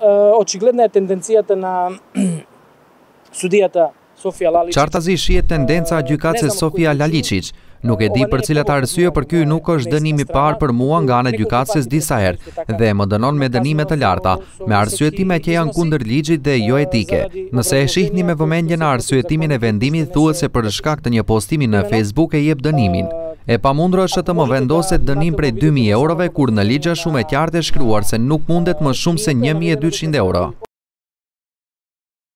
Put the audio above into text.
очигледна е тенденцията на судията Sofia Lalić. Qartazi shihet tendenca e gjykatëses Sofia Lalić. Nuk e di për cilat arsye, për ky nuk është dënimi i parë për mua nga ana e gjykatëses disa herë dhe më dënon me dënime të larta, me arsyetime që janë kundër ligjit dhe jo etike. Nëse e shihni me vëmendje në arsyetimin e vendimit, thuhet se për shkak të një postimi në Facebook e jep dënimin. E pamundur është të më vendoset dënim prej 2.000 eurove, kur në ligj është shumë e qartë e shkruar se nuk mundet më shumë se 1.200 euro.